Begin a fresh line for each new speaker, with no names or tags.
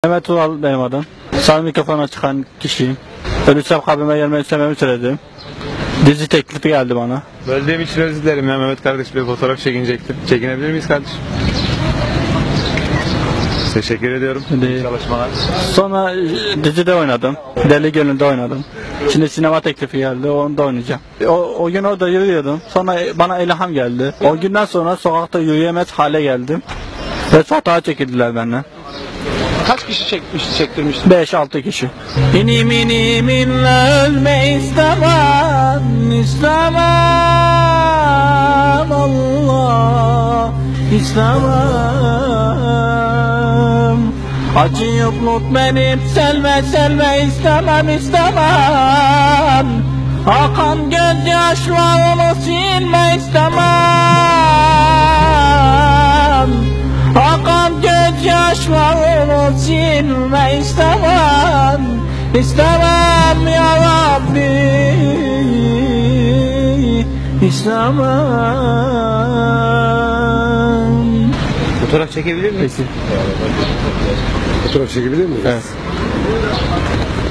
Mehmet Ural benim adım. Sağ mikrofona çıkan kişiyim. Ölürsem kabrime gelmeyi istememi söyledim. Dizi teklifi geldi bana.
Böldüğüm için özür dilerim ya, Mehmet kardeş, bir fotoğraf çekinecektim. Çekinebilir miyiz kardeşim? Teşekkür ediyorum. İyi çalışmalar.
Sonra dizide oynadım. Deli Gönül'de oynadım. Şimdi sinema teklifi geldi. Onu da oynayacağım. O gün orada yürüyordum. Sonra bana ilham geldi. O günden sonra sokakta yürüyemez hale geldim. Ve fotoğraf çekildiler benden.
Kaç kişi çektirmiştin?
5-6 kişi. İnim ölme istemem Allah istemem. Acıyıp unutmayıp selme istemem. Akan gözyaşlarını silme istemem. Akan gözyaşlarını silme istemem ya Rabbi, istemem.
Fotoğraf çekebilir miyiz?
Peki.
Fotoğraf çekebilir miyiz?
Evet.